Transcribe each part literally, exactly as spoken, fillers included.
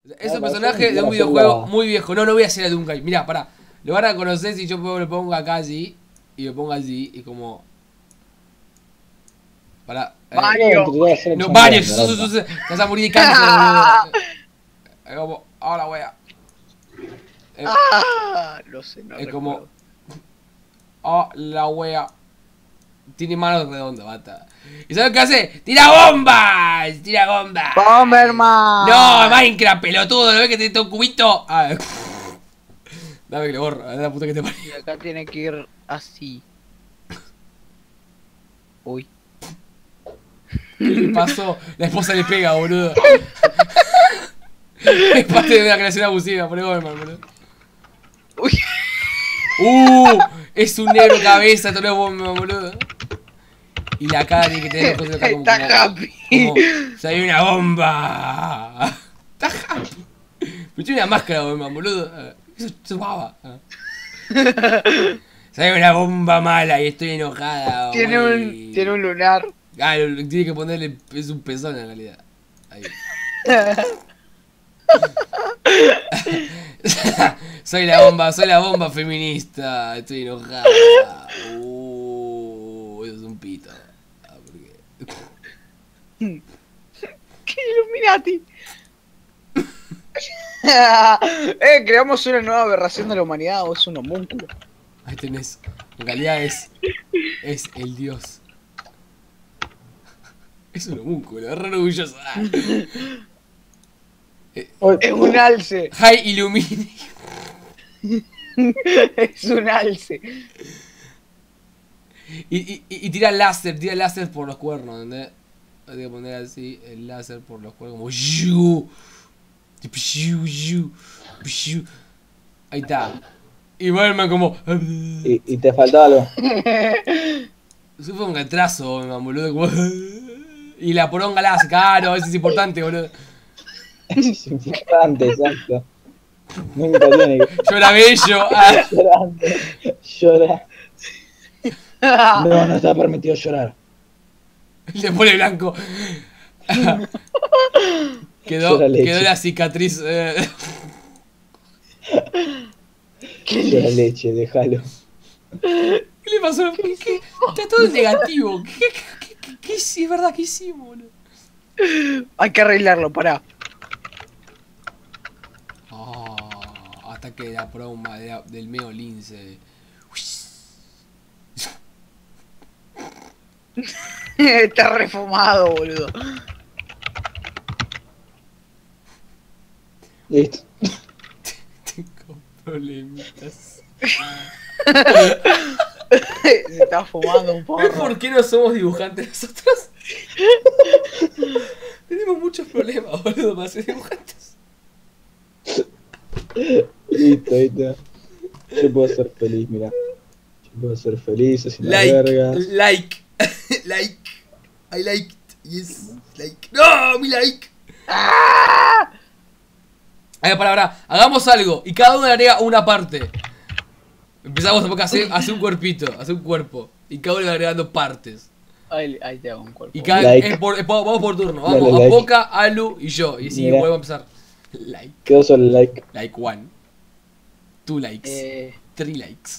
Es un personaje de un videojuego muy viejo. No, no voy a hacer a Dunkai. Mirá, pará. Lo van a conocer si yo lo pongo acá así. Y lo pongo así. Y como... Pará. Eh. Mario. No, Mario. Te vas a morir de cáncer. Es como... Ahora wea. Eh, ah, lo sé, no es recuerdo. como... Oh, la wea. Tiene manos redondas, bata. ¿Y sabes qué hace? ¡Tira bombas! ¡Tira bombas! ¡Bomberman! No, Minecraft, pelotudo. ¿No ves que te todo un cubito? Ah, dame que le borro. Dame la puta que te parió. Y acá tiene que ir así. Uy. ¿Qué le pasó? La esposa le pega, boludo. Es parte de una creación abusiva, por Bomberman, boludo. Uy. Uh, es un negro cabeza, todo Bomberman, boludo. Y la cara tiene que tener cosas acá como, Está como, happy. como, ¡salió una bomba! Está happy. Me tiene una máscara, Bomberman, boludo. Eso es baba. Salió una bomba mala y estoy enojada. Tiene un, tiene un lunar. Ah, lo, lo, tiene que ponerle, es un pezón en realidad. Ahí. Soy la bomba, soy la bomba feminista. Estoy enojada. Uh, eso es un pito. Ah, ¿por qué? ¡Qué Illuminati! eh, creamos una nueva aberración de la humanidad, o es un homúnculo. Ahí tenés. En realidad es. Es el dios. Es un homúnculo, es re orgulloso. Ah. Es un alce. High Illumini. Es un alce. Y, y, y tira láser, tira láser por los cuernos, ¿entendés? Hay que poner así el láser por los cuernos, como yu, yu, yu, yu. Ahí está. Y Bomberman como. Y, y te faltaba algo. Eso fue un retraso, Bomberman, boludo. Como... Y la poronga láser, claro, eso es importante, boludo. Es importante, exacto. Nunca tiene que... Llora bello. Ah. Llorando. Llora. No, no está permitido llorar. Le pone blanco. Quedó, quedó la cicatriz. Eh. Llora leche, déjalo. ¿Qué le pasó? ¿Qué, qué? Está todo negativo. ¿Qué, qué, qué, qué, qué es verdad que hicimos, boludo? Hay que arreglarlo, pará. Oh, ataque de la broma de la, del medio lince. Está refumado, boludo. Listo. Tengo problemitas. Se está fumando un poco. ¿Por qué no somos dibujantes nosotros? Tenemos muchos problemas, boludo, para ser dibujantes. Listo, ahí está. Yo puedo ser feliz, mira. Yo puedo ser feliz haciendo Like, vergas. like, like, I liked, yes, like, no, mi like. ¡Ah! A ver, para, para, hagamos algo y cada uno le agrega una parte. Empezamos a hacer, a hacer un cuerpito, a hacer un cuerpo y cada uno le va agregando partes. Ahí, ahí te hago un cuerpo. Y cada like. es por, es por, vamos por turno, vamos, Dale, a like. Poca, Alu y yo. Y así Mira. vuelvo a empezar. Like, Quedó solo el like. like one, two likes, Eh... three likes.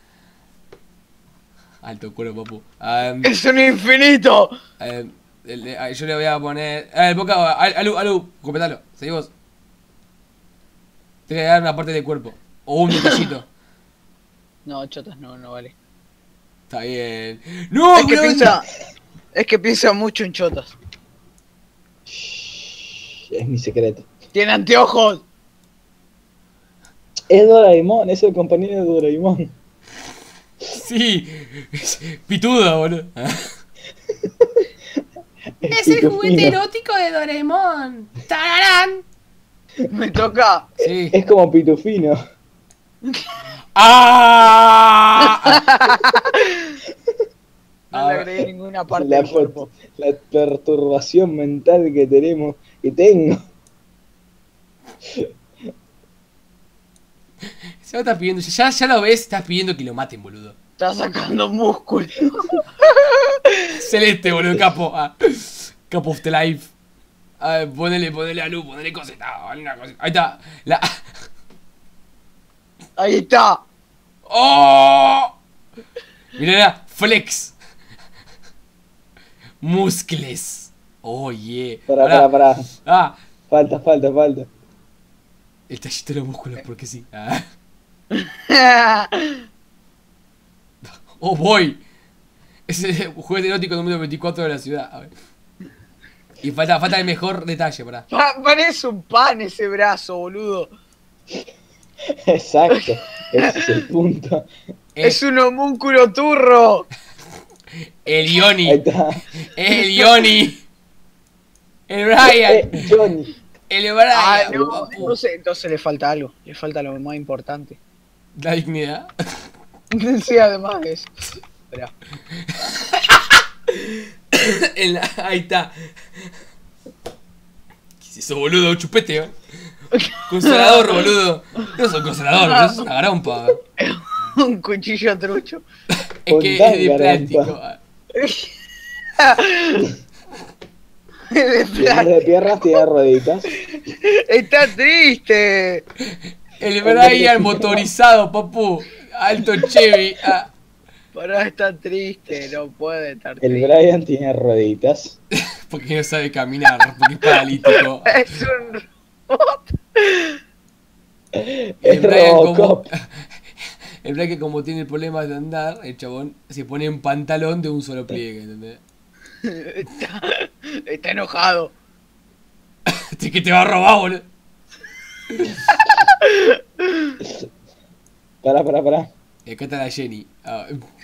Alto cuero, papu. Um, ¡Es un infinito! um, el, el, yo le voy a poner. Eh, Poca, Alu, Alu, completalo. Seguimos. Tengo que dar una parte del cuerpo. O un detallito. No, chotas, no, no vale. Está bien. ¡No! Es que pero- piensa. Es que piensa mucho en chotas. Shh, es mi secreto. ¡Tiene anteojos! Es Doraemon, es el compañero de Doraemon. Sí. Pitudo, boludo. Es el juguete erótico de Doraemon. ¡Tararán! Me toca. Sí. Es como Pitufino. ¡Ah! No A le ver. agregué ninguna parte La, del cuerpo. la perturbación mental que tenemos, que tengo. Se va a estar pidiendo. Ya, ya lo ves, estás pidiendo que lo maten, boludo. Está sacando músculo. Celeste, boludo, capo. Ah. Capo of the life. A ver, ponele, ponele a luz, ponele cosita, ponele una cosita. Ahí está. La... Ahí está. ¡Oh! Mirá, mirá, flex. Muscles. Oh, yeah. Pará, pará, pará. Ah, Falta, falta, falta. el tallito de los músculos, porque sí. Ah. Oh, boy. Es el juguete erótico número veinticuatro de la ciudad. A ver. Y falta, falta el mejor detalle, pará. Pa- Parece un pan ese brazo, boludo. Exacto. Ese es el punto. El, Es un homúnculo turro. el Ahí Ioni. está. El Ioni. El Brian. Eh, Johnny. El Brian. Ah, no, papu. no sé, entonces le falta algo. Le falta lo más importante. La dignidad. Sí, además de eso. Esperá. En la- ahí está. ¿Qué es eso, boludo? Un chupete, ¿eh? Consolador, boludo. No es un consolador, boludo, eso es una garompa. Un cuchillo trucho. Es que es de Con plástico. De En vez plástico. de piernas tiene rueditas. Está triste. El Brian motorizado, papu. Alto Chevy. Ah. Pará, está triste. No puede estar El triste. Brian tiene rueditas. Porque no sabe caminar, porque es paralítico. Es un robot. El Es Brian como. Robocop. El Brian que como tiene problemas de andar, el chabón se pone en pantalón de un solo pliegue, ¿entendés? Está, está enojado. Este que te va a robar, boludo. Pará, pará, pará. Y acá está la Jenny. Ah.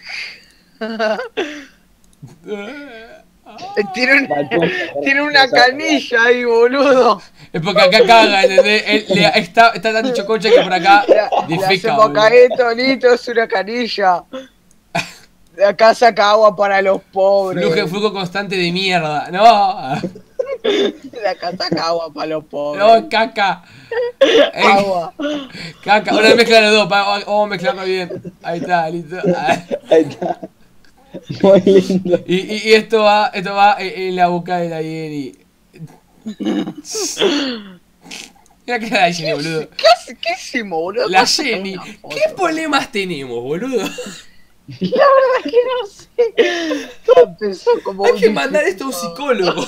Tiene, un- Mal punto. tiene una canilla ahí, boludo. Es porque acá caga, ¿entendés? Él, le- está, está tan dicho concha que por acá Le, le defeca, hacemos boludo. caer, Tonito, es una canilla. De acá saca agua para los pobres. Flujo, flujo constante de mierda. No, De acá saca agua para los pobres. no, caca. Eh, Agua. caca. Ahora mezcla los dos, pa- vamos a mezclarlo bien. Ahí está, listo. Ah. Ahí está. Muy lindo. Y, y, y esto va, esto va en, en la boca de la Jenny. Mira que la Jenny, boludo. ¿Qué, hace- qué hicimos, boludo? La Pásame Jenny. una foto. ¿Qué problemas tenemos, boludo? La verdad que no sé. Todo empezó como Hay un que mandar esto a un discurso psicólogo.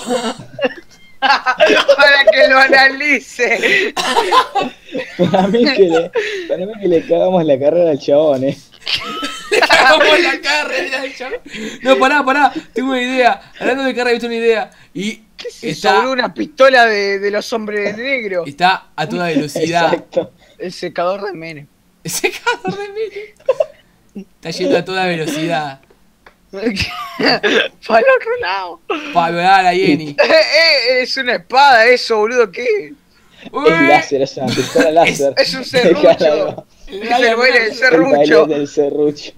para que lo analice. Para mí que le, para mí que le cagamos la carrera al chabón, eh. Le cagamos la carrera del chabón. No, pará, pará. Tengo una idea. Hablando de carrera, he visto una idea. Y ¿Qué es eso, está, boludo? Una pistola de, de los hombres negros. está a toda velocidad. Exacto. El secador de Menem. Ese cagador de mí. Está yendo a toda velocidad. Para el otro lado. Para violar a la Jenny. Eh, eh, es una espada eso, boludo. ¿Qué? Uy, Es láser, es una pistola láser. es un serrucho. el Es el baile del El serrucho. baile del serrucho.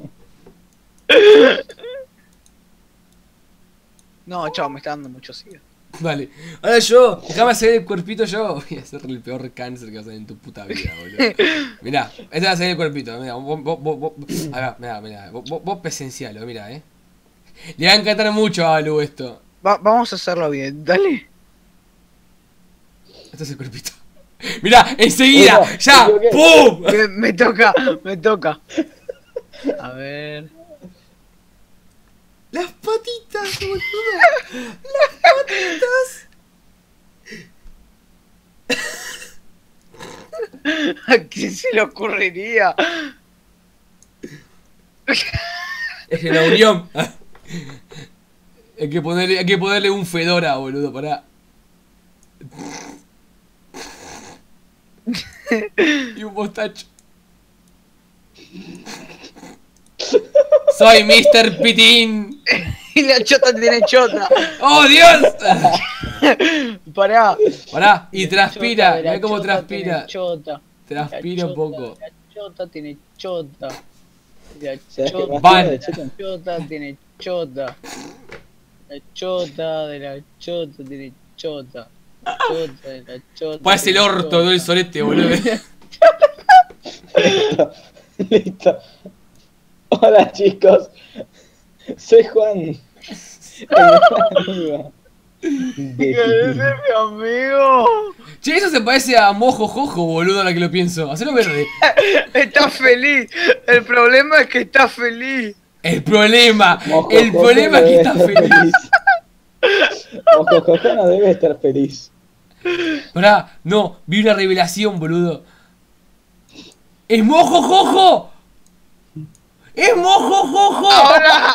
No, chao, me está dando mucho sida. Vale. Ahora yo, déjame hacer el cuerpito yo. Voy a hacer el peor cáncer que vas a hacer en tu puta vida, boludo. Mirá, este va a ser el cuerpito. Mirá, vos, vos, vos, vos, acá, mirá, mirá. Vos, vos, vos presencialo, mirá, eh. Le va a encantar mucho a Alu esto. Va- vamos a hacerlo bien, dale. Este es el cuerpito. Mirá, enseguida, Uno, ya, me equivoqué. ¡pum! Me, me toca, me toca. A ver. Las patitas, boludo. Las patitas. ¿A quién se le ocurriría? Es en la unión. Hay que ponerle, hay que ponerle un fedora, boludo, pará. Y un mostacho. Soy mister Pitín. Y la chota tiene chota. ¡Oh, Dios! Pará. Pará, y transpira. Chota, la Mirá cómo chota transpira. tiene Chota. Transpira La un chota, poco. La chota tiene chota. La ¿Sabes qué chota, más Van. tiene de chota? chota tiene chota. La chota de la chota tiene chota. La chota de la chota. Parece el tiene orto, chota. no el solete, boludo. Listo. Listo. Hola chicos. Soy Juan. El mejor amigo. De ¡Ese es Titín. mi amigo! Che, eso se parece a Mojo Jojo, boludo, ahora que lo pienso. Hacelo verde. Está feliz. El problema es que está feliz. El problema, Mojo el Jojo problema no es que debe está estar feliz. Mojo Jojo no debe estar feliz. Pará, no, vi una revelación, boludo. ¡Es Mojo Jojo! ¡Es Mojo Jojo! ¡Ahora!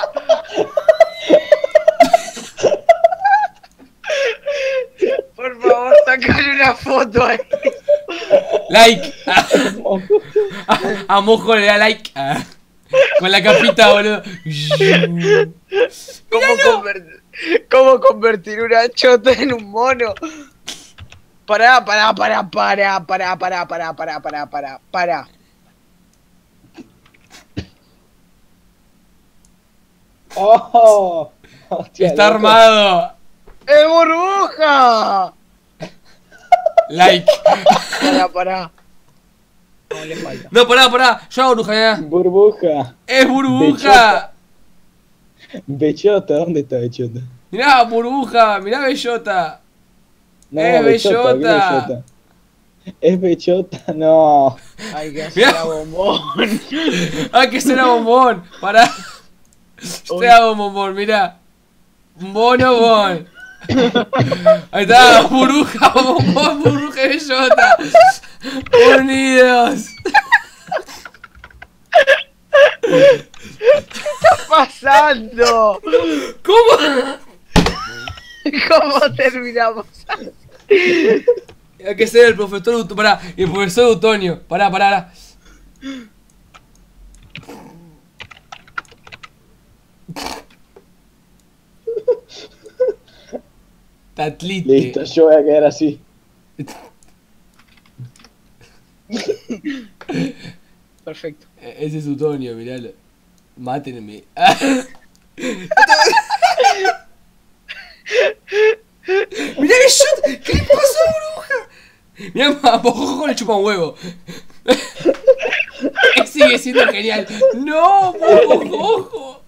Por favor, sacale una foto ahí. Like. A, Mojo. a Mojo le da like. Ah, con la capita, boludo. ¿Cómo, conver- ¿Cómo convertir una chota en un mono? Pará, pará, pará, pará, pará, pará, pará, pará, pará, pará, pará. ¡Oh! Hostia, Está loco. armado. ¡Es burbuja! Like. Pará, pará. No le falta. No, pará, pará. Yo hago bruja ya. Burbuja. Es burbuja. Bechota. Bechota, ¿dónde está Bechota? Mirá, burbuja. Mirá, bellota. No, Es Bechota, ¿qué Bellota. Bechota? Es Bechota, no. Hay que hacer Mirá. a bombón. Ah, que será bombón. Pará. Uy. Te hago bombón, mirá. Bono bon. Ahí está, burbuja, bombón, burbuja y bellota. Unidos. ¿Qué está pasando? ¿Cómo? ¿Cómo terminamos? Hay que ser el profesor Utonio. Pará, el profesor Utonio. Pará, pará, pará. Tatlite. Listo, yo voy a quedar así. Perfecto. E- Ese es Utonio, miralo. Mátenme. Mirá que yo. ¿Qué le pasó, bruja? Mirá, a Mojojojo le chupa un huevo. Sigue siendo genial. No, Mojojojo.